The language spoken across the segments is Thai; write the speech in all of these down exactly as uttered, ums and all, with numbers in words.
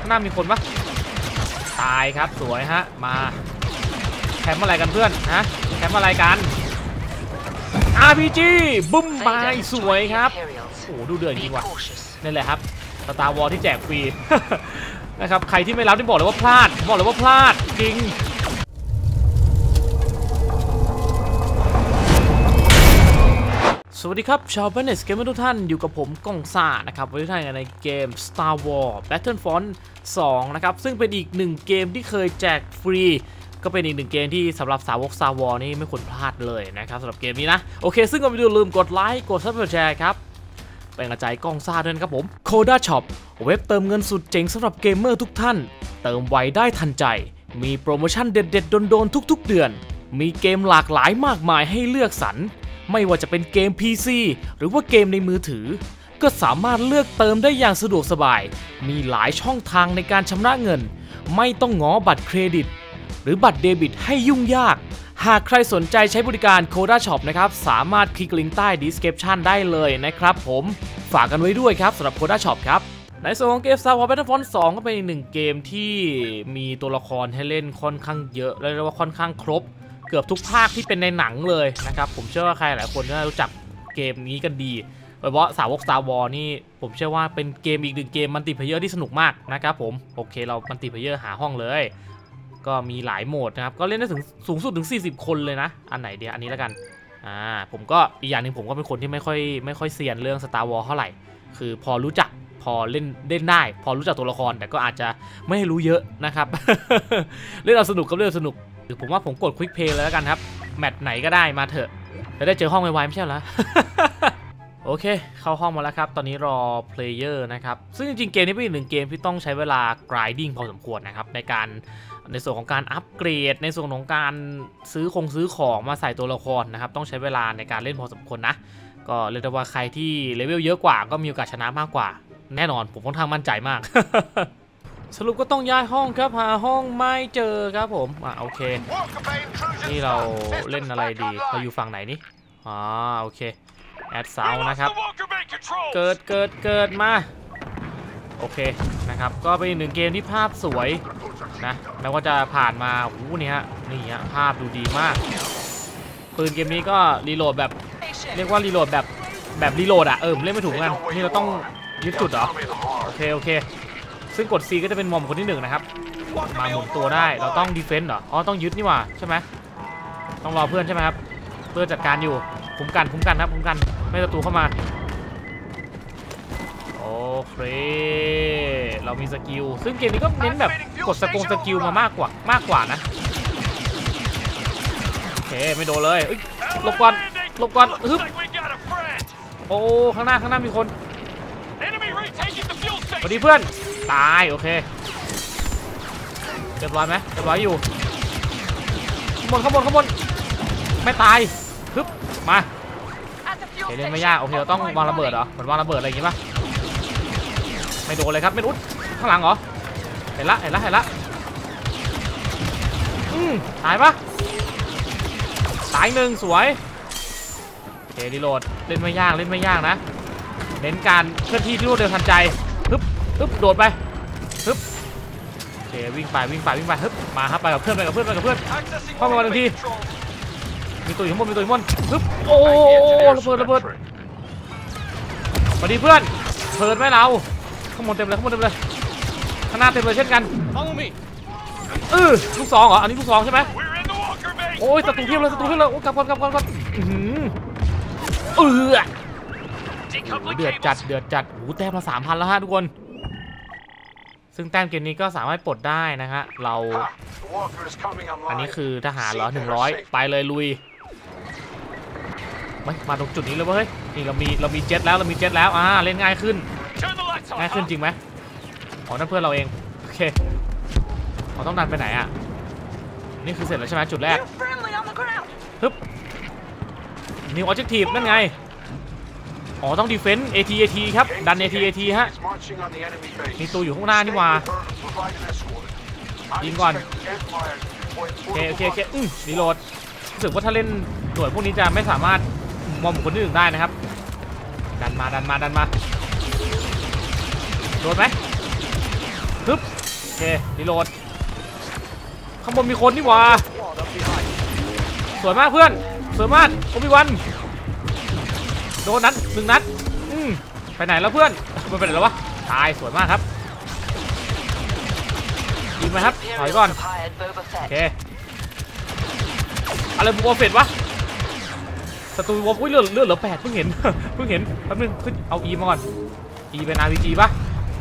างหน้ามีคนปะตายครับสวยฮะมาแคมป์อะไรกันเพื่อนฮะแคมป์อะไรกัน อาร์ พี จี บุ้มบายสวยครับโอ้ดูเดือดจริงว่ะนี่แหละครับสตาร์วอร์ที่แจกฟรี นะครับใครที่ไม่รับที่บอกเลยว่าพลาดบอกเลยว่าพลาดจริงสวัสดีครับชาวแพนเนสเกมเมอร์ทุกท่านอยู่กับผมก้องซ่านะครับวันนี้ท่านในเกม Star Wars Battlefront สองนะครับซึ่งเป็นอีกหนึ่งเกมที่เคยแจกฟรีก็เป็นอีกหนึ่งเกมที่สำหรับสาวก Star Wars นี่ไม่ควรพลาดเลยนะครับสำหรับเกมนี้นะโอเคซึ่งก่อนไปดูลืมกดไลค์กดซับสไครบ์ครับเป็นกำลังใจก้องซ่าด้วยนะครับผม Coda Shop เว็บเติมเงินสุดเจ๋งสำหรับเกมเมอร์ทุกท่านเติมไวได้ทันใจมีโปรโมชั่นเด็ดๆโดนๆทุกๆเดือนมีเกมหลากหลายมากมายให้เลือกสรรไม่ว่าจะเป็นเกม พี ซี หรือว่าเกมในมือถือก็สามารถเลือกเติมได้อย่างสะดวกสบายมีหลายช่องทางในการชำระเงินไม่ต้องง้อบัตรเครดิตหรือบัตรเดบิตให้ยุ่งยากหากใครสนใจใช้บริการ Coda Shop นะครับสามารถคลิกลิงก์ใต้ description ได้เลยนะครับผมฝากกันไว้ด้วยครับสำหรับ Coda Shop ครับในส่วนของเกม Star Wars Battlefront สองก็เป็นอีกหนึ่งเกมที่มีตัวละครให้เล่นค่อนข้างเยอะและเรียกว่าค่อนข้างครบเกือบทุกภาคที่เป็นในหนังเลยนะครับผมเชื่อว่าใครหลายคนน่ารู้จักเกมนี้กันดีโดยเฉพาะสาวก Star Wars นี่ผมเชื่อว่าเป็นเกมอีกหนึ่งเกมมัลติเพลเยอร์ที่สนุกมากนะครับผมโอเคเรามัลติเพลเยอร์หาห้องเลยก็มีหลายโหมดนะครับก็เล่นได้ถึงสูงสุดถึงสี่สิบคนเลยนะอันไหนเดียวอันนี้แล้วกันอ่าผมก็อีกอย่างหนึ่งผมก็เป็นคนที่ไม่ค่อยไม่ค่อยเซียนเรื่อง Star Wars เท่าไหร่คือพอรู้จักพอเล่นเล่นได้พอรู้จักตัวละครแต่ก็อาจจะไม่ให้รู้เยอะนะครับ เล่นเอาสนุกก็เล่นสนุกหรือผมว่าผมกดควิกเพลย์เลยแล้วกันครับแมตช์ไหนก็ได้มาเถอะจะได้เจอห้องไวๆไม่ใช่เหรอ โอเคเข้าห้องมาแล้วครับตอนนี้รอเพลเยอร์นะครับซึ่งจริงๆเกมนี้เป็นอีกหนึ่งเกมที่ต้องใช้เวลา grinding พอสมควรนะครับในการในส่วนของการอัปเกรดในส่วนของการซื้อคงซื้อของมาใส่ตัวละครนะครับต้องใช้เวลาในการเล่นพอสมควรนะก็เรียกได้ว่าใครที่เลเวลเยอะกว่าก็มีโอกาสชนะมากกว่าแน่นอนผมค่อนข้างมั่นใจมาก สรุปก็ต้องย้ายห้องครับหาห้องไม่เจอครับผมอ่ะโอเคนี่เราเล่นอะไรดีเราอยู่ฝั่งไหนนี่อ๋อโอเคแอดเซานะครับเกิดเกิดเกิดมาโอเคนะครับก็เป็นหนึ่งเกมที่ภาพสวยนะแม้ว่าจะผ่านมาโอ้โหนี่ฮะนี่ฮะภาพดูดีมากปืนเกมนี้ก็รีโหลดแบบเรียกว่ารีโหลดแบบแบบรีโหลดอะเออเล่นไม่ถูกกันนี่เราต้องยึดจุดเหรอโอเคโอเคซึ่งกด C ก็จะเป็นมอมคนที่หนึ่งนะครับมาหมุนตัวได้เราต้องดีเฟนส์เหรออ๋อต้องยึดนี่หว่าใช่ไหมต้องรอเพื่อนใช่ไหมครับเพื่อนจัดการอยู่คุ้มกันคุ้มกันครับคุ้มกันไม่ศัตรูเข้ามาโอเคเรามีสกิลซึ่งเกมนี้ก็เน้นแบบกดสกงสกิลมามากกว่ามากกว่านะโอเคไม่โดนเลยหลบก่อนหลบก่อนฮึบโอ้ข้างหน้าข้างหน้ามีคนสวัสดีเพื่อนตายโอเคเรียบร้อยไหมเรียบร้อยอยู่ข้างบนข้างบนข้างบนไม่ตายฮึบมาเล่นไม่ยากโอเคเราต้องวางระเบิดเหรอเหมือนวางระเบิดอะไรอย่างงี้ป่ะไม่โดนเลยครับไม่อุ๊ดข้างหลังเหรอเห็นละเห็นละเห็นละอืมตายปะตายหนึ่งสวยโอเครีโหลดเล่นไม่ยากเล่นไม่ยากนะเน้นการเคลื่อนที่ที่รวดเร็วทันใจฮึบฮึบโดดไปฮึบโอเควิ่งไปวิ่งไปวิ่งไปฮึบมาครับไปกับเพื่อนไปกับเพื่อนไปกับเพื่อนเข้ามาทันทีมีตัวอยู่ข้างบนมีตัวอยู่ข้างบนฮึบโอ้ระเบิดระเบิดสวัสดีเพื่อนเพิร์ดไหมเราข้างบนเต็มเลยข้างบนเต็มเลยข้างหน้าเต็มเลยเช่นกันเออลูกสองเหรออันนี้ลูกสองใช่ไหมโอ้ยศัตรูเพียบเลยศัตรูเพียบเลยโอ้กลับก่อนกลับก่อนกลับเออเดือดจัดเดือดจัดโอ้แต้มมาสามพันแล้วฮะทุกคนซึ่งแต้มเกมนี้ก็สามารถปลดได้นะฮะเราอันนี้คือทหารเหรอหนึ่งร้อยไปเลยลุยมามาตรงจุดนี้เลยเว้ยนี่เรามีเรามีเจ็ตแล้วเรามีเจ็ตแล้วอ่าเล่นง่ายขึ้นง่ายขึ้นจริงไหมอ๋อนั่นเพื่อนเราเองโอเคเราต้องดันไปไหนอ่ะนี่คือเสร็จแล้วใช่ไหมจุดแรกฮึบ New Objective นั่นไงอ๋อต้องดีเฟนส์ เอ ที เอ ที ครับดัน เอ ที เอ ที ฮะมีตัวอยู่ข้างหน้านี่ว่ายิงก่อนโอเคโอเคโอเคอืมรีโหลดรู้สึกว่าถ้าเล่นหน่วยพวกนี้จะไม่สามารถมองบุคคลที่หนึ่งได้นะครับดันมาดันมาดันมาโดนไหมฮึบโอเครีโหลดข้างบนมีคนนี่หว่าสวยมากเพื่อนสวยมากโอบิวันโดนนัดหนึ่งนัดอืมไปไหนแล้วเพื่อนมันไปไหนแล้ววะตายสวยมากครับยิงไหมครับถอยก่อนโอเคอะไรบูโอเฟตวะศัตรูวอลอุ้ยเลือดเลือดเหลือแปดเพิ่งเห็นเพิ่งเห็นแป๊บนึงขึ้นเอาอีมาก่อนอีเป็น อาร์ พี จี ป่ะ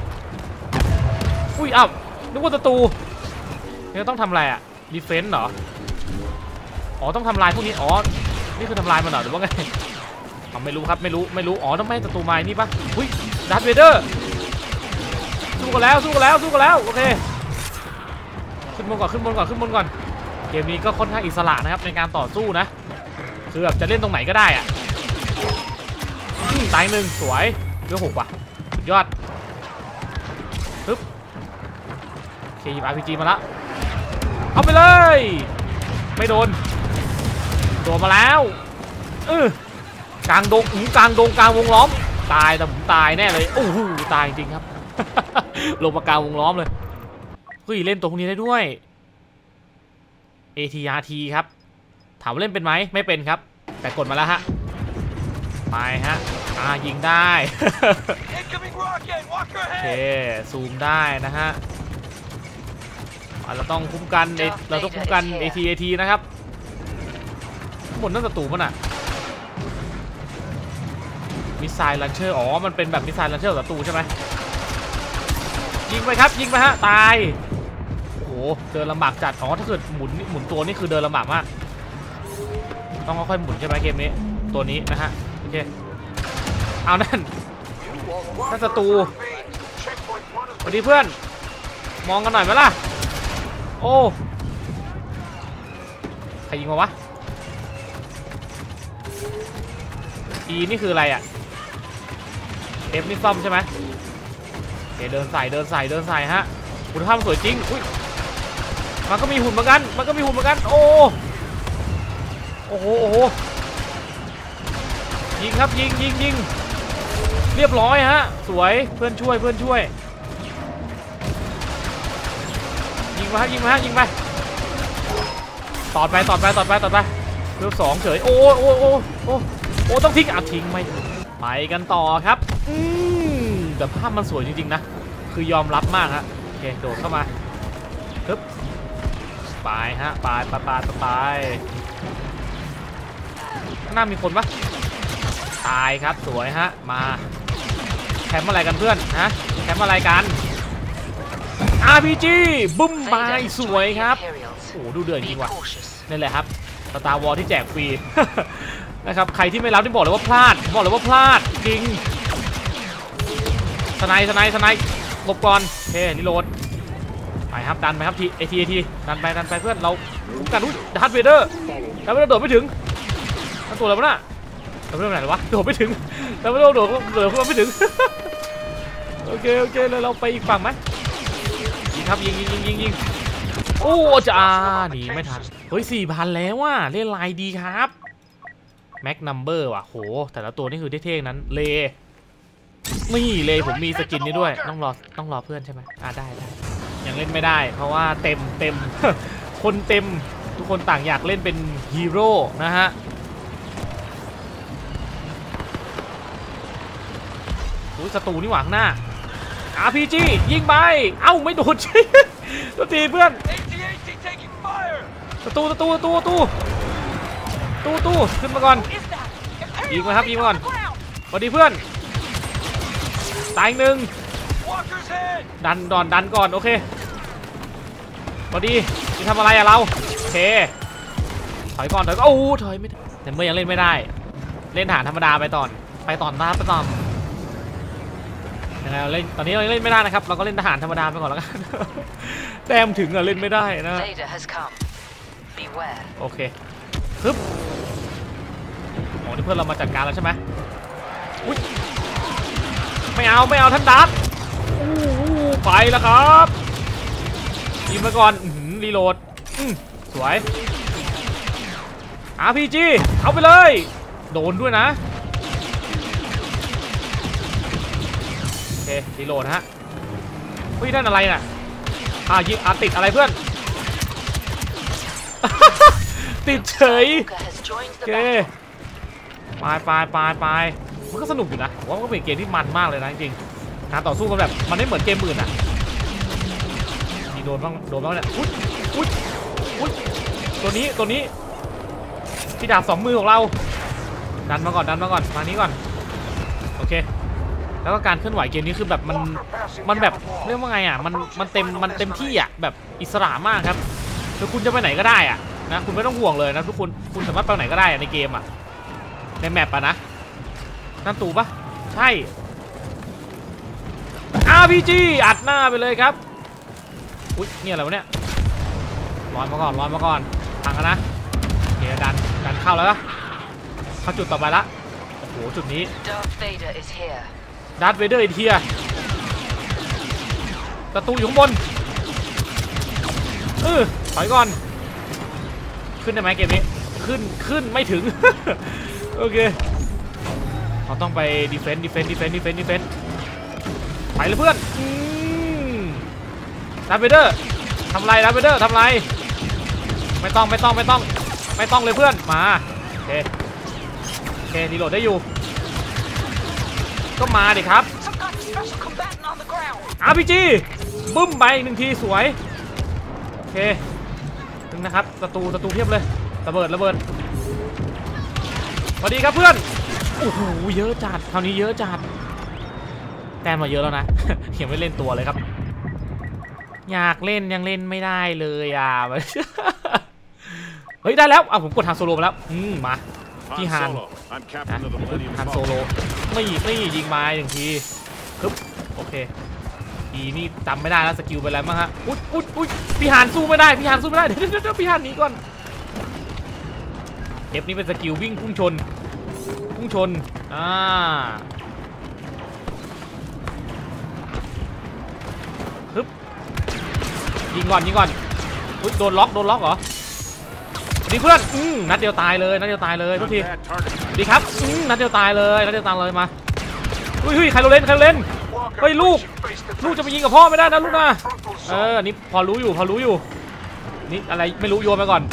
อุ้ยอ้าวนึกว่าศัตรูนี่ต้องทำอะไรอะดีเฟนส์เหรออ๋อต้องทำลายพวกนี้อ๋อนี่คือทำลายมันเหรอหรือว่าไงอ๋อไม่รู้ครับไม่รู้ไม่รู้อ๋อต้องไม่ให้ศัตรูมานี่ป่ะอุ้ยดาร์ธเวเดอร์สู้กันแล้วสู้กันแล้วสู้กันแล้วโอเคขึ้นบนก่อนขึ้นบนก่อนขึ้นบนก่อนเกมนี้ก็ค่อนข้างอิสระนะครับในการต่อสู้นะคือแบบจะเล่นตรงไหนก็ได้อะตายหนึ่งสวยเรื่องหกว่ะสุดยอดปึ๊บเคหยิบ อาร์ พี จี มาละเอาไปเลยไม่โดนโดนมาแล้วเออกลางดงกลางดงกลางวงล้อมตายแต่ผมตายแน่เลยโอ้โหตายจริงครับ ลงมากลางวงล้อมเลยเฮ้ยเล่นตัวพวกนี้ได้ด้วย เอ ที อาร์ ที ครับถามว่าเล่นเป็นไหมไม่เป็นครับแต่กดมาแล้วฮะไปฮะอ่ายิงได้ โอเคซูมได้นะฮะเราต้องคุ้มกันเราต้องคุ้มกัน เอ ที เอ ที นะครับหมดนั่นศัตรูมันอ่ะมิสไซล์ลันเชอร์อ๋อมันเป็นแบบมิสไซล์ลันเชอร์ศัตรูใช่ไหมยิงไปครับยิงไปฮะตายโอ้โหเดินลำบากจัดอ๋อถ้าเกิดหมุนหมุนตัวนี่คือเดินลำบากมากต้องค่อยๆหมุนใช่ไหมเกมนี้ตัวนี้นะฮะโอเคเอานั่นนั่นศัตรูสวัสดีเพื่อนมองกันหน่อยไหมล่ะโอ้ใครยิงมาวะอีนี่คืออะไรอ่ะเอฟนี่ซ่อมใช่ไหมโอเคเดินใส่เดินใส่เดินใส่ฮะคุณภาพสวยจริงอุ้ยมันก็มีหุ่นเหมือนกันมันก็มีหุ่นเหมือนกันโอ้โอ้โหโอ้โหยิงครับยิงยิงยิงเรียบร้อยฮะสวยเพื่อนช่วยเพื่อนช่วยยิงมาฮะยิงมาฮะยิงไปต่อไปต่อไปต่อไปต่อไปเรื่องสองเฉยโอ้โอ้โอ้โอ้โอ้ต้องทิ้งอ่ะทิ้งไม่ไปกันต่อครับอืมแต่ภาพมันสวยจริงๆนะคือยอมรับมากฮะโอเคโดดเข้ามาปึ๊บไปฮะไปไปไปไปข้างหน้ามีคนปะตายครับสวยฮะมาแคมป์อะไรกันเพื่อนฮะแคมป์อะไรกัน อาร์ พี จี บึ้มไปสวยครับโอ้ดูเดือดจริงว่ะนี่แหละครับสตาร์วอร์ที่แจกฟรี นะครับใครที่ไม่รับที่บอกเลยว่าพลาดบอกเลยว่าพลาดจริงสไนสไนสไนหลบก่อนโอเครีโหลดไปครับดันไปครับทีเอทีเอทีดันไปดันไปเพื่อนเราคุ้มกันอุ้ยดาร์ธเวเดอร์ดาร์ธเวเดอร์โดดไม่ถึงนั่นตัวอะไรวะน่ะดาร์ธเวเดอร์ไหนวะโดดไม่ถึงดาร์ธเวเดอร์โดดโดดขึ้นมาไม่ถึง โอเคโอเคเลยเราไปอีกฝั่งไหมยิงครับยิงยิงยิงยิงยิงโอ้จ้าหนีไม่ทันเฮ้ยสี่พันแล้วว่ะเล่นลายดีครับแม็กนัมเบอร์ว่ะโหแต่ละตัวนี่คือเท่ๆนั้นเลนี่เลผมมีสกินนี้ด้วยต้องรอต้องรอเพื่อนใช่ไหมอ่าได้ได้ยังเล่นไม่ได้เพราะว่าเต็มเต็ม คนเต็มทุกคนต่างอยากเล่นเป็นฮีโร่นะฮะโอ้ยศัตรูนี่หวังหน้า อาร์ พี จี ยิงไปเอ้าไม่โดนชิตัวทีเพื่อนประตูประตูประตูประตูตู้ตู้ขึ้นมาก่อนยิงมาครับยิงมาก่อนสวัสดีเพื่อนตายหนึ่งดันดอนดันก่อนโอเคสวัสดีจะทำอะไรอะเราโอเคถอยก่อนถอยโอ้ถอยไม่ได้แต่เมื่อยังเล่นไม่ได้เล่นฐานธรรมดาไปตอนไปตอนหน้าไปตอนยังไงเราเล่นตอนนี้เราเล่นไม่ได้นะครับเราก็เล่นทหารธรรมดาไปก่อนแล้วกัน แต้มถึงอะเล่นไม่ได้นะโอเคฮึบโอ้นี่เพื่อนเรามาจัดการแล้วใช่ไหมอุ๊ยไม่เอาไม่เอาท่านดับไปแล้วครับยิงไปก่อนรีโหลดสวย อาร์ พี จี เอาไปเลยโดนด้วยนะโอเครีโหลดฮะเฮ้ยนั่นอะไรน่ะอ่ายิงอ่ะติดอะไรเพื่อน ติดเฉยโอเคไปไปไปไปมันก็สนุกอยู่นะผมว่ามันก็เป็นเกมที่มันมากเลยนะจริงๆการต่อสู้กันแบบมันไม่เหมือนเกมอื่นอ่ะมีโดนบ้างโดนบ้างเนี่ยอุ๊ยอุ๊ยอุ๊ยตัวนี้ตัวนี้ที่ดาบสองมือของเราดันมาก่อนดันมาก่อนมานี้ก่อนโอเคแล้วก็การเคลื่อนไหวเกมนี้คือแบบมันมันแบบเรียกว่าไงอ่ะมันมันเต็มมันเต็มที่อ่ะแบบอิสระมากครับคือคุณจะไปไหนก็ได้อ่ะนะคุณไม่ต้องห่วงเลยนะทุกคนคุณสามารถไปไหนก็ได้ในเกมอ่ะในแมปอ่ะนะนั่นตูปะใช่ อาร์ พี จี อัดหน้าไปเลยครับอุ๊ยเนี่ยอะไรวะเนี่ยลอยมาก่อนลอยมาก่อนทางกันนะโอเคดันดันเข้าแล้วนะเข้าจุดต่อไปละโอ้โหจุดนี้ดาร์ธเวเดอร์อิสเฮียประตูอยู่ข้างบนเออถอยก่อนขึ้นได้ไหมเกมนี้ขึ้นขึ้นไม่ถึง โอเคเราต้องไปดีเฟนต์ดีเฟนต์ดีเฟนต์ดีเฟนต์ดีเฟนต์ไปเลยเพื่อนดาร์ธเวเดอร์ทำไรดาร์ธเวเดอร์ทำไรไม่ต้องไม่ต้องไม่ต้องไม่ต้องเลยเพื่อนมาโอเคโอเครีโหลดได้อยู่ก็มาดิครับ อาร์ พี จี บึ้มไปหนึ่งทีสวยโอเคถึงนะครับศัตรูศัตรูเพียบเลยระเบิดระเบิดสวัสดีครับเพื่อนโอ้โหเยอะจัดคราวนี้เยอะจัดแต้มมาเยอะแล้วนะ ยังไม่เล่นตัวเลยครับอยากเล่นยังเล่นไม่ได้เลยอ่ะ เฮ้ยได้แล้วอ่ะผมกดทางโซโลมาแล้วอืมมาพี่ฮานฮานโซโลไม่ไม่ยิงมาหนึ่งทีปึ๊บโอเคอีนี่จำไม่ได้แล้วสกิลเป็นอะไรบ้างฮะอุ๊ยอุ๊ยอุ๊ยพี่ฮานสู้ไม่ได้พี่ฮานสู้ไม่ได้เดี๋ยวเดี๋ยวพี่ฮานหนีก่อนเอฟนี่เป็นสกิลวิ่งพุ่งชนพุ่งชนอ่าปึ๊บยิงก่อนยิงก่อนอุ๊ยโดนล็อกโดนล็อกเหรอดีเพื่อนอืมนัดเดียวตายเลยนัดเดียวตายเลยทุกทีดีครับอืมนัดเดียวตายเลยนัดเดียวตายเลยมาอุ้ยเฮ้ยใครโดนเล่นใครโดนเล่นเฮ้ยลูกลูกจะไปยิงกับพ่อไม่ได้นะลูกนะเออนี่พอรู้อยู่พอรู้อยู่นี่อะไรไม่รู้โยนไปก่อน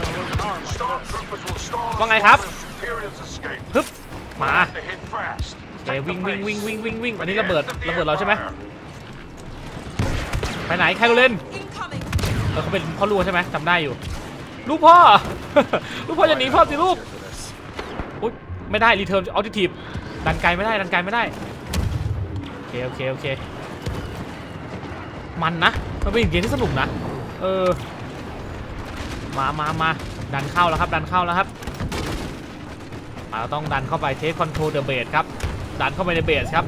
ว่าไงครับฮึบมาเฮ้ยวิ่งวิ่งวิ่งวิ่งวิ่งวิ่งอันนี้ระเบิดระเบิดเราใช่ไหมไปไหนใครโดนเล่นเออเขาเป็นพ่อลูกใช่ไหมจำได้อยู่ลูกพ่อ ลูกพ่อจะหนีพ่อสิลูกอุ๊ยไม่ได้รีเทิร์นออทิทีฟดันไกลไม่ได้ดันไกลไม่ได้โอเคโอเคโอเคมันนะมันเป็นเกมที่สนุกนะเออมามามาดันเข้าแล้วครับดันเข้าแล้วครับเราต้องดันเข้าไปเทคคอนโทรลเดอะเบสครับดันเข้าไปในเบสครับ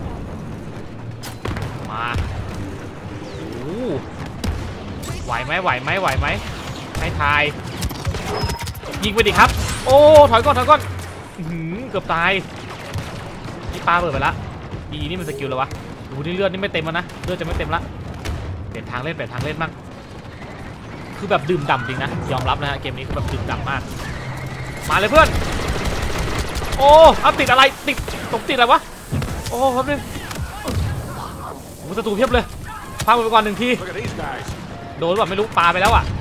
มาโอ้ไหวไหมไหวไหมไหวไหมให้ทายยิงไปดิครับโอ้ถอยก่อนถอยก่อนเกือบตายนี่ปาเปิดไปละอีนี่มันสกิลแล้ววะดูนี่เลือดนี่ไม่เต็มแล้วนะเลือดจะไม่เต็มละเปลี่ยนทางเล่นเปลี่ยนทางเล่นบ้างคือแบบดื่มด่ำจริงนะยอมรับนะฮะเกมนี้คือแบบดื่มด่ำมากมาเลยเพื่อนโอ้เอาติดอะไรติดตกติดอะไรวะโอ้ครับนี่มุสตูเพียบเลยพาไปก่อนหนึ่งทีโดนแบบไม่รู้ปาไปแล้วอ่ะ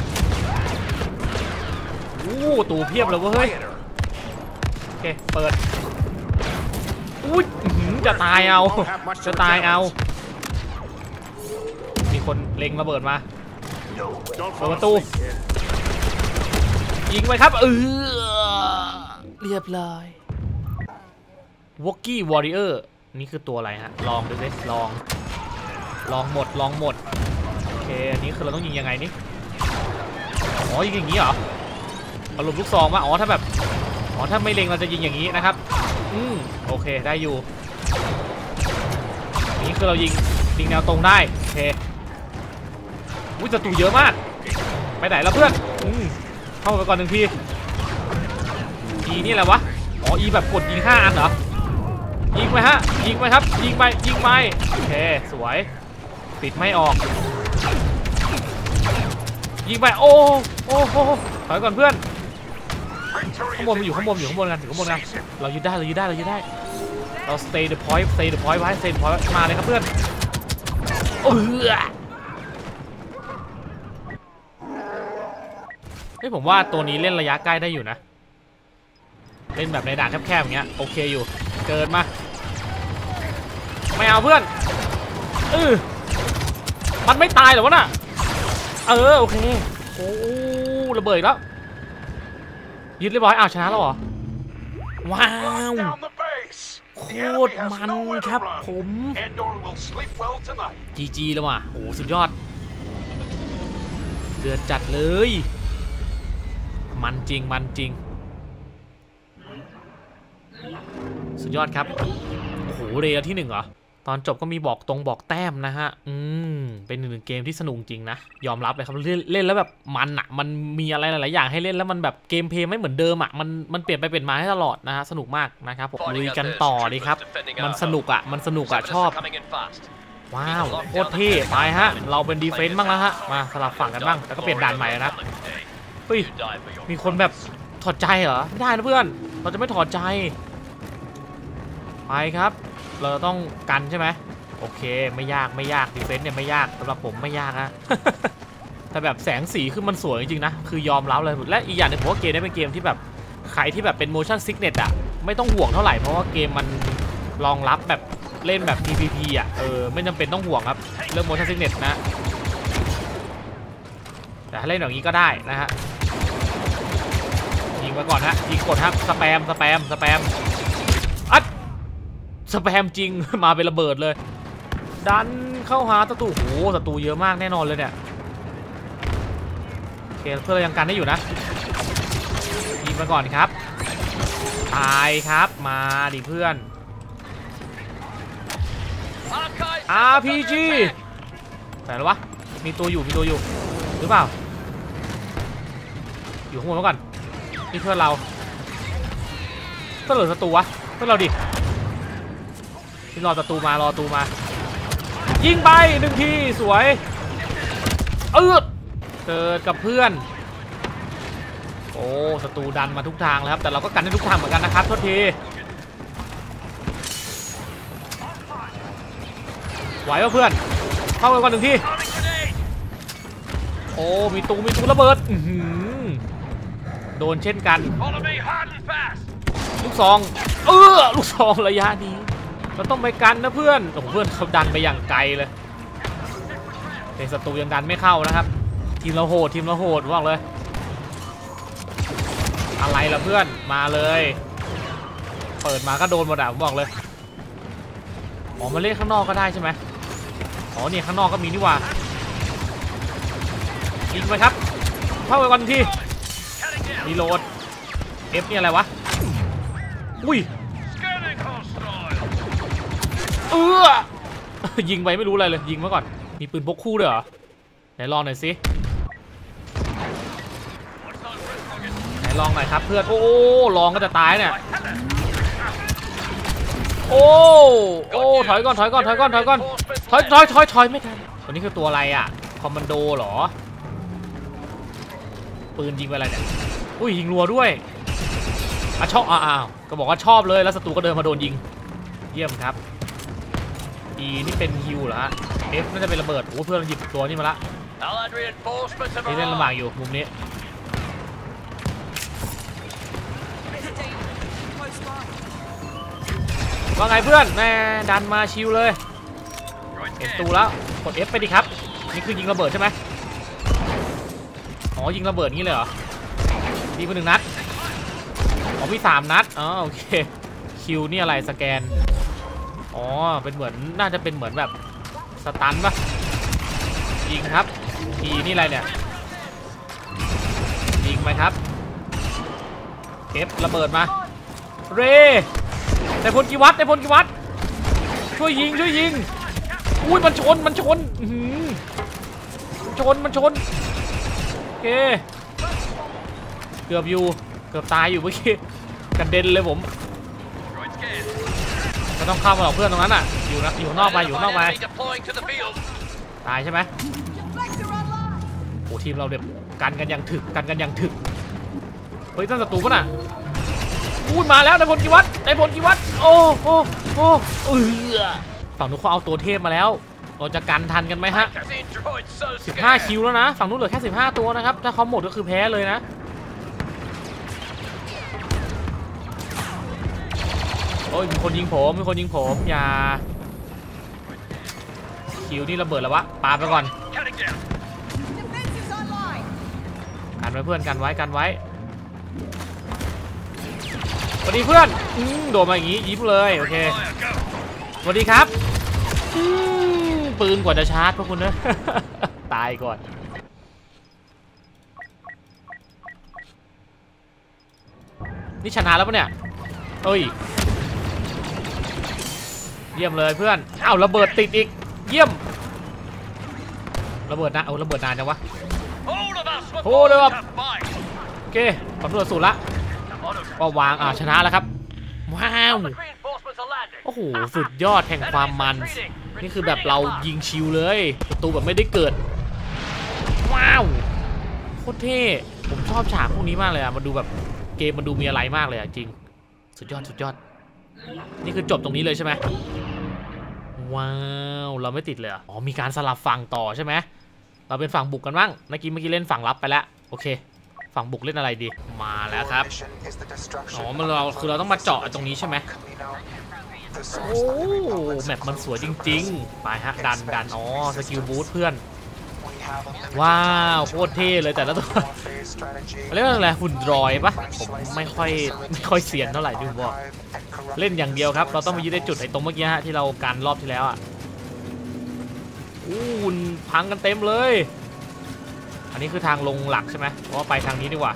โอ้ตูเพียบเลยเว้ยโอเคเปิดอุ้ยจะตายเอาจะตายเอามีคนเล็งระเบิดมาเปิดประตูยิงไปครับเออเรียบร้อยวอกกี้วอริเออร์นี่คือตัวอะไรฮะลองดูสิลองลองหมดลองหมดโอเคอันนี้คือเราต้องยิงยังไงนี่อ๋อยิงอย่างนี้เหรอเอาลูกลูกซองมาอ๋อถ้าแบบอ๋อถ้าไม่เล็งเราจะยิงอย่างนี้นะครับอืมโอเคได้อยู่นี่คือเรายิงยิงแนวตรงได้โอเคอุ้ยศัตรูเยอะมากไปไหนแล้วเพื่อนอืมเข้าไปก่อนหนึ่งทีอีนี่แหละวะอ๋ออีแบบกดยิงห้าอันเหรอยิงไปฮะยิงไปครับยิงไปยิงไปโอเคสวยปิดไม่ออกยิงไปโอ้โอ้โหถอยก่อนเพื่อนข้างบนมันอยู่ข้างบนอยู่ข้างบนกันอยู่ข้างบนกันเรายึดได้เรายึดได้เรายึดได้เรา stay the point stay the point ไว้ stay the point มาเลยครับเพื่อนเออเฮ้ยผมว่าตัวนี้เล่นระยะใกล้ได้อยู่นะเล่นแบบในด่านแคบๆอย่างเงี้ยโอเคอยู่เกินมาไม่เอาเพื่อนเออมันไม่ตายหรอวะน่ะเออโอเคโอ้ระเบิดแล้วยึดเรียบร้อยอ้าวชนะแล้วเหรอว้าวโคตรมันครับผมจีจีแล้วว่ะโอ้สุดยอดเดือดจัดเลยมันจริงมันจริงสุดยอดครับโอ้โหเรย์ที่หนึ่งเหรอตอนจบก็มีบอกตรงบอกแต้มนะฮะอืมเป็นหนึ่งเกมที่สนุกจริงนะยอมรับเลยครับเล่นเล่นแล้วแบบมันอะมันมีอะไรหลายๆอย่างให้เล่นแล้วมันแบบเกมเพลย์ไม่เหมือนเดิมอะมันมันเปลี่ยนไปเปลี่ยนมาให้ตลอดนะฮะสนุกมากนะครับผมลุยกันต่อดีครับมันสนุกอะมันสนุกอะชอบว้าวโคตรเท่ไปฮะเราเป็นดีเฟนซ์บ้างแล้วฮะมาสลับฝั่งกันบ้างแล้วก็เปลี่ยนด่านใหม่นะเฮ้ยมีคนแบบถอดใจเหรอไม่ได้นะเพื่อนเราจะไม่ถอดใจไปครับเราต้องกันใช่ไหมโอเคไม่ยากไม่ยากดีเฟนซ์เนี่ยไม่ยากสำหรับผมไม่ยากฮะ แต่แบบแสงสีคือมันสวยจริงๆนะคือยอมรับเลยและอีกอย่างหนึ่งผมว่าเกมนี้เป็นเกมที่แบบใครที่แบบเป็น motion sickness อ่ะไม่ต้องห่วงเท่าไหร่เพราะว่าเกมมันรองรับแบบเล่นแบบ พี วี พี อ่ะเออไม่จำเป็นต้องห่วงครับเรื่อง motion sickness นะแต่ถ้าเล่นแบบนี้ก็ได้นะฮะยิงมาก่อนฮะยิงกดครับสแปมสแปมสแปมอัดสแปมจริง มาเป็นระเบิดเลยดันเข้าหาศัตรูโอ้โหศัตรูเยอะมากแน่นอนเลยเนี่ยโอเคเพื่อนเรายังกันได้อยู่นะยิงมาก่อนครับตายครับมาดิเพื่อน อาร์ พี จี แต่แล้ววะมีตัวอยู่มีตัวอยู่หรือเปล่าอยู่ข้างบนมาก่อนนี่เพื่อนเราเพื่อนเหลือศัตรูวะเพื่อนเราดิที่รอศัตรูมารอศัตรูมายิงไปหนึ่งทีสวยเออเกิดกับเพื่อนโอ้ศัตรูดันมาทุกทางแล้วครับแต่เราก็กันได้ทุกทางเหมือนกันนะครับโทษทีไหวป่ะเพื่อนเข้าไปก่อนหนึ่งทีโอ้มีตูมีตูระเบิดโดนเช่นกันลูกซองเออลูกซองระยะนี้เราต้องไปกันนะเพื่อนโอ้เพื่อนเขาดันไปอย่างไกลเลยแต่ศัตรูยังดันไม่เข้านะครับทีมเราโหดทีมเราโหดบอกเลยอะไรล่ะเพื่อนมาเลยเปิดมาก็โดนหมดอ่ะผมบอกเลยอ๋อมาเล่นข้างนอกก็ได้ใช่ไหมอ๋อเนี่ยข้างนอกก็มีนี่หว่ายิงไปครับเข้าไปก่อนทีรีโหลด F นี่อะไรวะอุ้ยเออยิงไปไม่รู้อะไรเลยยิงมาก่อนมีปืนพกคู่ด้วยเหรอไหนลองหน่อยสิไหนลองหน่อยครับเพื่อนโอ้ลองก็จะตายเนี่ยโอ้โอ้ถอยก่อนถอยก่อนถอยก่อนถอยก่อนถอยถอยถอยถอยไม่ทันตัวนี้คือตัวอะไรอ่ะคอมมานโดเหรอปืนยิงไปอะไรเนี่ยอุ้ยยิงรัวด้วยอ่ะชอบอ้าวก็บอกว่าชอบเลยแล้วศัตรูก็เดินมาโดนยิงเยี่ยมครับ E นี่เป็นฮิวเหรอฮะ F น่าจะเป็นระเบิดโอ้เพื่อนหยิบตัวนี้มาละนี่เล่นลำบากอยู่มุมนี้ว่าไงเพื่อนแม่ดันมาชิวเลยเห็นตูแล้วกด F ไปดิครับนี่คือยิงระเบิดใช่ไหมอ๋อยิงระเบิดงี้เลยเหรอดีไปหนึ่งนัดอ๋อมีสามนัดอ๋อโอเคคิวนี่อะไรสแกนอ๋อเป็นเหมือนน่าจะเป็นเหมือนแบบสตันป่ะยิงครับทีนี่อะไรเนี่ยยิงไหมครับเอฟระเบิดมาเรในพลกิวัตในพลกิวัตช่วยยิงช่วยยิงอุ้ยมันชนมันชนมันชนมันชนโอเคเกือบอยู่เกือบตายอยู่เมื่อกี้กระเด็นเลยผมก็ต้องเข้ามาหรอกเพื่อนตรงนั้นอ่ะอยู่นะอยู่นอกไปอยู่นอกไปตายใช่ไหมโอ้ทีมเราเด็ดกันกันยังถึกกันกันยังถึกเฮ้ยตั้งศัตรูป่ะน่ะพูดมาแล้วในพลกิวัตในพลกิวัตโอ้โอ้โอ้เออฝั่งนู้นเขาเอาตัวเทพมาแล้วเราจะกันทันกันไหมฮะสิบห้าคิวแล้วนะฝั่งนู้นเหลือแค่สิบห้าตัวนะครับถ้าเขาหมดก็คือแพ้เลยนะโอ้ยมีคนยิงผมมีคนยิงผมอย่าคิวนี่ระเบิดแล้ววะปาไปก่อนกันไว้เพื่อนกันไว้กันไว้สวัสดีเพื่อนโดนมาอย่างงี้ยิ้มเลยโอเคสวัสดีครับปืนกว่าจะชาร์จพวกคุณนะตายก่อนนี่ชนะแล้วปะเนี่ยเอ้ยเยี่ยมเลยเพื่อนอ้าวระเบิดติดอีกเยี่ยมระเบิดนะเอาระเบิดนานจังวะโอ้เลยครับโอเคผลตรวจสูตรละก็วางอ่าชนะแล้วครับว้าวโอ้โหสุดยอดแห่งความมันนี่คือแบบเรายิงชิวเลยประตูแบบไม่ได้เกิดว้าวโคตรเท่ผมชอบฉากพวกนี้มากเลยอะมันดูแบบเกมมันดูมีอะไรมากเลยอะจริงสุดยอดสุดยอดนี่คือจบตรงนี้เลยใช่ไหมว้าวเราไม่ติดเลยอ๋อมีการสลับฝั่งต่อใช่ไหมเราเป็นฝั่งบุกกันบ้างเมื่อกี้เมื่อกี้เล่นฝั่งรับไปแล้วโอเคฝั่งบุกเล่นอะไรดีมาแล้วครับอ๋อมันเราคือเราต้องมาเจาะตรงนี้ใช่ไหมโอ้แมปมันสวยจริงๆไปฮะดันดันอ๋อสกิลบูทเพื่อนว้าวโคตรเท่เลยแต่ละตัวเรียกว่าอะไรหุ่นดรอยปะผมไม่ค่อยไม่ค่อยเสียนเท่าไหร่ดูบอกเล่นอย่างเดียวครับเราต้องไปยึดได้จุดไอ้ตรงเมื่อกี้ฮะที่เราการรอบที่แล้วอ่ะอู้หุ่นพังกันเต็มเลยอันนี้คือทางลงหลักใช่ไหมเพราะว่าไปทางนี้ดีกว่า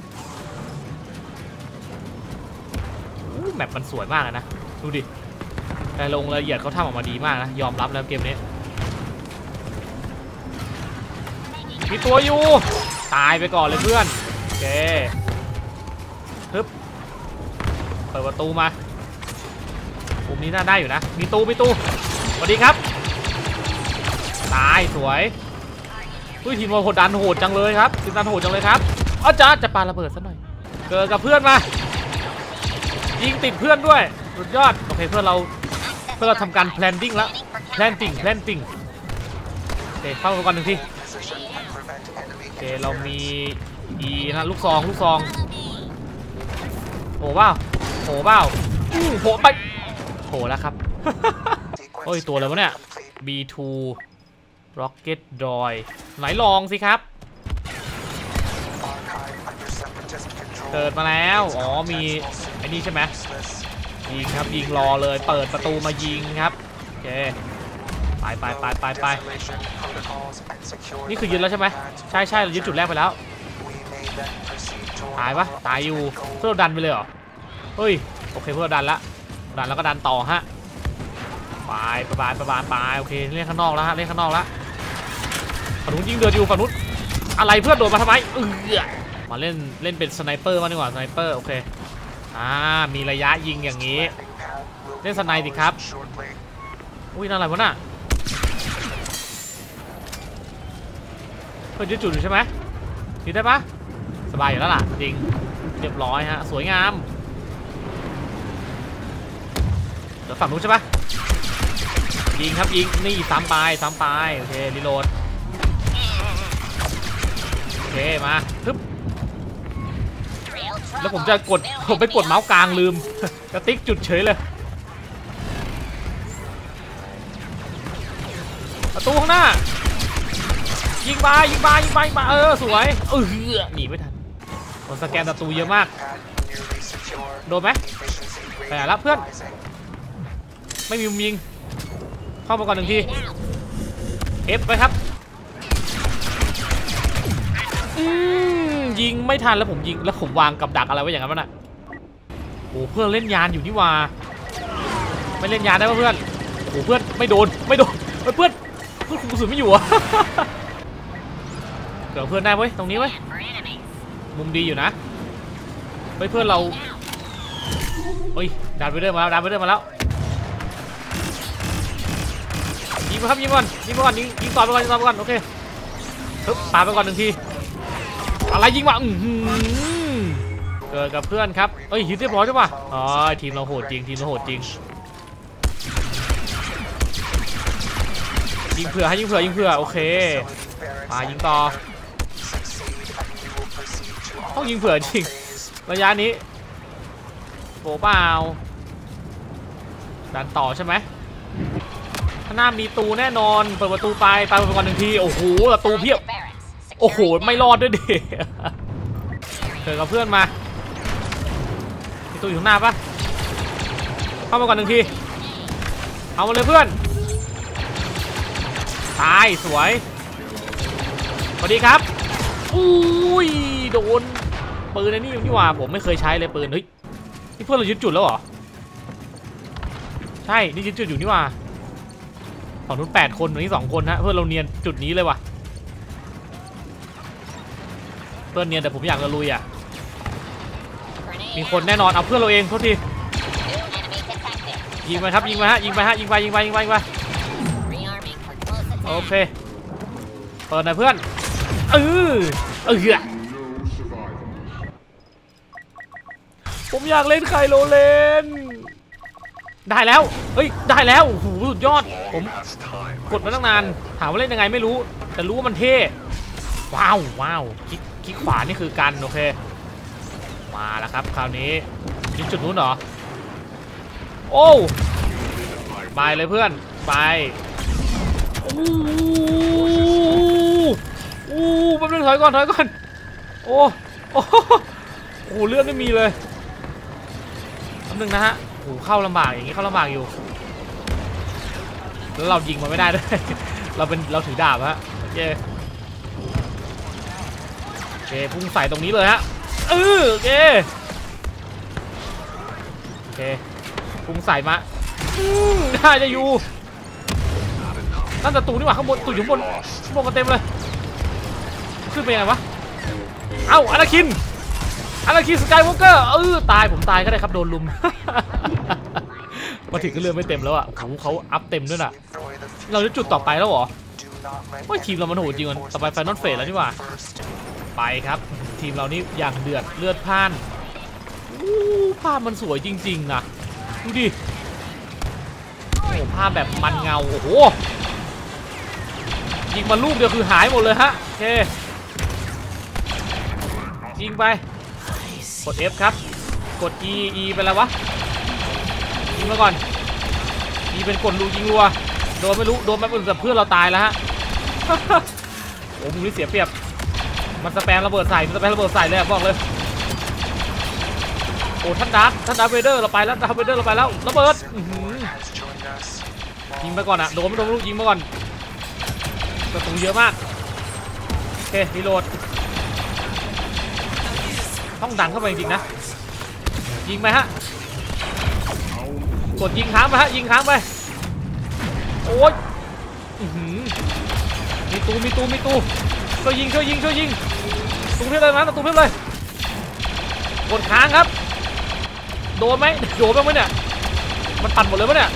อู้แมปมันสวยมากเลยนะดูดิแต่ลงละเอียดเขาทำออกมาดีมากนะยอมรับแล้วเกมนี้มีตัวอยู่ตายไปก่อนเลยเพื่อนโอเคฮึบเปิดประตูมาปุ่มนี้น่าได้อยู่นะมีตู้มีตู้สวัสดีครับตายสวยอุ้ยทีมเราโหดดันโหดจังเลยครับทีมดันโหดจังเลยครับอ้าวจ้าจะปาระเบิดซะหน่อยเกิดกับเพื่อนมายิงติดเพื่อนด้วยสุดยอดโอเคเพื่อนเราเพื่อนเราทำการ planting แล้ว planting planting โอเคเข้าไปก่อนหนึ่งทีโอเคเรามีอีนะลูกซองลูกซองโผล่เปล่าโผล่เปล่าโผล่ไปโผล่แล้วครับโอ้ยตัวอะไรวะเนี่ย บี ทู Rocket Droid ไหนลองสิครับเกิดมาแล้วอ๋อมีไอ้นี่ใช่ไหมยิงครับยิงรอเลยเปิดประตูมายิงครับโอเคไปไปไปไปไปนี่คือยึดแล้วใช่ไหมใช่ใช่เรายึดจุดแรกไปแล้วตายปะตายอยู่เพื่อดันไปเลยเหรอเฮ้ยโอเคเพื่อดันละดันแล้วก็ดันต่อฮะไปไปไปไปไปโอเคเล่นข้างนอกแล้วฮะเล่นข้างนอกแล้วฝั่งนู้นยิงเดือดอยู่ฝั่งนู้นอะไรเพื่อนโดดมาทำไมเออมาเล่นเล่นเป็นสไนเปอร์มาดีกว่าสไนเปอร์โอเคอ่ามีระยะยิงอย่างนี้เล่นสไนดิครับอุ้ยนั่นอะไรวะน่ะเพื่อนยึดจุดอยู่ใช่ไหมยึดได้ปะสบายอยู่แล้วล่ะจริงเรียบร้อยฮะสวยงามเดี๋ยวฝั่งนู้นใช่ปะยิงครับยิงนี่ซ้ำไปซ้ำไปโอเครีโหลดโอเคมาทึบแล้วผมจะกดผมไปกดเมาส์กลางลืมกระติ๊กจุดเฉยเลยประตูข้างหน้ายิงไปยิงไปยิงไปมาเออสวยเออหนีไม่ทันผมสแกนประตูเยอะมากโดนไหมไปแล้วเพื่อนไม่มีมุมยิงเข้ามาก่อนหนึ่งทีเอฟไปครับยิงไม่ทันแล้วผมยิงแล้วผมวางกับดักอะไรไว้อย่างนั้นวะน่ะโอ้เพื่อนเล่นยานอยู่นี่ว่าไม่เล่นยานได้ป่ะเพื่อนโอ้เพื่อนไม่โดนไม่โดนเพื่อนเพื่อนคุมกระสุนไม่อยู่อะเกิดเพื่อนได้เว้ยตรงนี้เว้ยมุมดีอยู่นะเฮ้ยเพื่อนเราเฮ้ยดันไปเรื่อยมาแล้วดันไปเรื่อยมาแล้วยิงมาครับยิงก่อนยิงก่อนยิงยิงต่อไปก่อนยิงต่อไปก่อนโอเคปึ๊บปาไปก่อนหนึ่งทีอะไรยิงมาอืมเกิดกับเพื่อนครับเอ้ยฮิตเรียบร้อยใช่ป่ะอ๋อทีมเราโหดจริงทีมเราโหดจริงยิงเผื่อให้ยิงเผื่อยิงเผื่อโอเคมายิงต่อต้องยิงเผื่อจริงระยะนี้โผล่เปล่าดันต่อใช่ไหมข้างหน้ามีตูแน่นอนเปิดประตูไปไปไปก่อนหนึ่งทีโอ้โหประตูเพียบโอ้โหไม่รอดด้วยดิเจอกับเพื่อนมามีตูอยู่ข้างหน้าปะเข้ามาก่อนหนึ่งทีเอามาเลยเพื่อนตายสวยสวัสดีครับอุ้ยโดนปืนไอ้นี่นี่ว่าผมไม่เคยใช้เลยปืนเฮ้ยนี่เพื่อนเรายึดจุดแล้วเหรอใช่นี่ยึดจุดอยู่นี่ว่าฝั่งนู้นแปดคนตรงนี้สองคนฮะเพื่อนเราเนียนจุดนี้เลยว่ะเพื่อนเนียนแต่ผมอยากจะลุยอ่ะมีคนแน่นอนเอาเพื่อนเราเองโทษทียิงไปครับยิงไปฮะยิงไปฮะยิงไปยิงไปยิงไปยิงไปโอเคเปิดหน่อยเพื่อนเออเออผมอยากเล่นไคโลเลนได้แล้วเฮ้ยได้แล้วโอ้โหสุดยอดผมกดมาตั้งนานถามว่าเล่นยังไงไม่รู้แต่รู้ว่ามันเท่ว้าวว้าวคลิกคลิกขวานี่คือกันโอเคมาแล้วครับคราวนี้ยิงจุดนู้นเหรอโอ้ไปเลยเพื่อนไปอู้อู้แป๊บนึงถอยก่อนถอยก่อนโอ้โอ้โหเลือดไม่มีเลยแป๊บนึงนะฮะโอ้เข้าลำบากอย่างนี้เข้าลำบากอยู่แล้วเรายิงมันไม่ได้ด้วยเราเป็นเราถือดาบฮะโอเคโอเคพุ่งใส่ตรงนี้เลยฮะเออโอเคโอเคพุ่งใส่มาได้จะอยู่นั่นแต่ตูนี่หว่าข้างบนตูอยู่ข้างบนข้างบนกันเต็มเลยขึ้นไปยังไงวะเอ้าอนาคินอนาคินสกายวอล์กเกอร์เออตายผมตายก็ได้ครับโดนลุมมาถึงก็เรือไม่เต็มแล้วอ่ะโอ้โหเขาอัพเต็มด้วยน่ะเราจะจุดต่อไปแล้วเหรอว่าทีมเรามันโหดจริงมันต่อไปไฟนอลเฟสแล้วนี่หว่าไปครับทีมเรานี่อย่างเดือดเลือดพล่านภาพมันสวยจริงๆนะดูดิโอ้ภาพแบบมันเงาโอ้โหยิงมาลูกเดียวคือหายหมดเลยฮะโอเคยิงไปกด F ครับกด E E ไปแล้ววะยิงมาก่อน E เป็นกดรูยิงรัวโดนไม่รู้โดนแบบอื่นแต่เพื่อนเราตายแล้วฮะโอ้มึงนี่เสียเปรียบมันสแปมระเบิดใส่มันสแปมระเบิดใส่เลยบอกเลยโอ้ท่านดาร์คท่านดาร์คเวเดอร์เราไปแล้วดาร์คเวเดอร์เราไปแล้วระเบิดยิงไปก่อนอะโดนไม่โดนลูกยิงมาก่อนกระสุนเยอะมากโอเครีโหลดต้องดันเข้าไปจริงๆนะยิงไปฮะกดยิงค้างไปฮะยิงค้างไปโอ้ยมีตูมีตูมีตูช่วยยิงช่วยยิงช่วยยิงตูเพี้ยเลยนะตูเพี้ยเลยกดค้างครับโดนไหมโดนบ้างไหมเนี่ยมันปั่นหมดเลยปะเนี่ย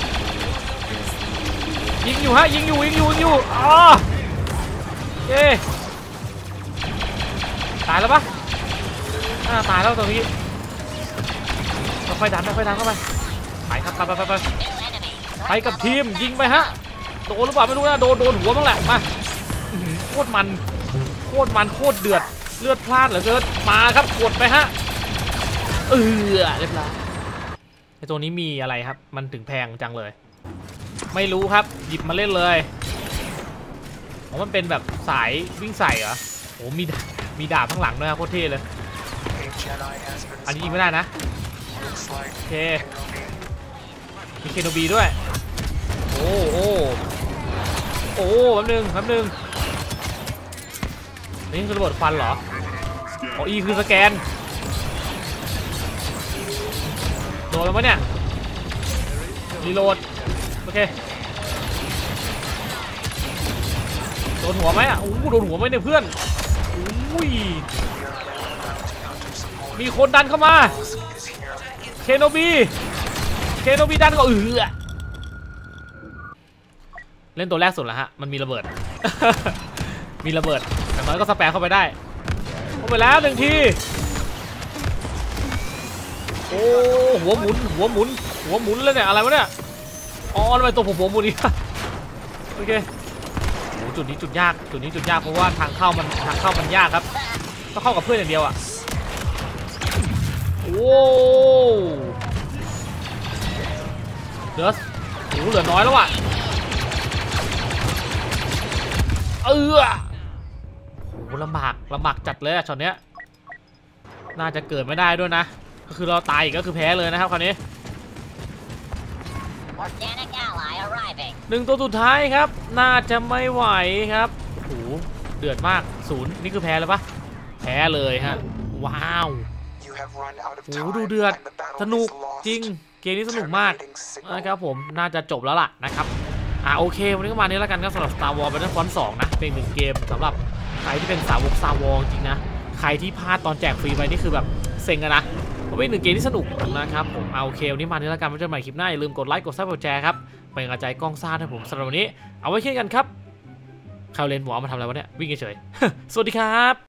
ยิงอยู่ฮะยิงอยู่ยิงอยู่ยิงอยู่อ๋อเย้ตายแล้วปะน่าตายแล้วตรงนี้ค่อยๆดันค่อยๆดันเข้าไปไปครับไปไปไปไปไปกับทีมยิงไปฮะโดนหรือเปล่าไม่รู้นะโดนโดนหัวบ้างแหละมาโคตรมันโคตรมันโคตรเดือดเลือดพล่านเหลือเกินมาครับกดไปฮะเออเรียบร้อยไอตัวนี้มีอะไรครับมันถึงแพงจังเลยไม่รู้ครับหยิบมาเล่นเลยอ๋อมันเป็นแบบสายวิ่งใส่เหรอโอ้มีมีดาบข้างหลังด้วยโคตรเท่เลยอันนี้ยิงไม่ได้นะโอเคมีเคโนบีด้วยโอ้โอ้โอ้แป๊บนึงแป๊บนึงนี่คือระเบิดควันเหรออ๋ออีคือสแกนโดนแล้วมั้ยเนี่ยรีโหลดโอเคโดนหัวไหมอ่ะโอ้โดนหัวไหมเนี่ยเพื่อนอุ้ยมีคนดันเข้ามาเคโนบีเคโนบีดันก็เออเล่นตัวแรกสุดแล้วฮะมันมีระเบิด มีระเบิดแต่น้อยก็สแปร์เข้าไปได้เข้าไปแล้วหนึ่งทีโอ้หัวหมุนหัวหมุนหัวหมุนเลยเนี่ยอะไรวะเนี่ยอ๋อทำไมตัวผมหัวหมุนอีกโอเคจุดนี้จุดยากจุดนี้จุดยากเพราะว่าทางเข้ามันทางเข้ามันยากครับต้องเข้ากับเพื่อนอย่างเดียวอ่ะโอ้เหลือโอ้เหลือน้อยแล้วอ่ะเออโหลำบากลำบากจัดเลยอะช็อตเนี้ยน่าจะเกิดไม่ได้ด้วยนะก็คือเราตายอีกก็คือแพ้เลยนะครับคราวนี้หนึ่งตัวสุดท้ายครับน่าจะไม่ไหวครับโหเดือดมากศูนย์นี่คือแพ้แล้วปะแพ้เลยฮะว้าวโหดูเดือดสนุกจริงเกมนี้สนุกมากนะครับผมน่าจะจบแล้วล่ะนะครับอ่าโอเควันนี้ก็มานี้แล้วกันครับสำหรับ Star Wars Battlefront สองนะเป็นหนึ่งเกมสำหรับใครที่เป็นสาวก Star Wars จริงนะใครที่พลาดตอนแจกฟรีไปนี่คือแบบเซ็งกันนะเพราะเป็นหนึ่งเกมที่สนุกนะครับผมเอาโอเควันนี้มานี้แล้วกันไว้เจอกันใหม่คลิปหน้าอย่าลืมกดไลค์กดซับกดแชร์ครับเป็นกำลังใจกล้องซ่าให้ผมสำหรับวันนี้เอาไว้เช่นกันครับคาเลนหมอมาทำอะไรวะเนี่ยวิ่งเฉยๆ สวัสดีครับ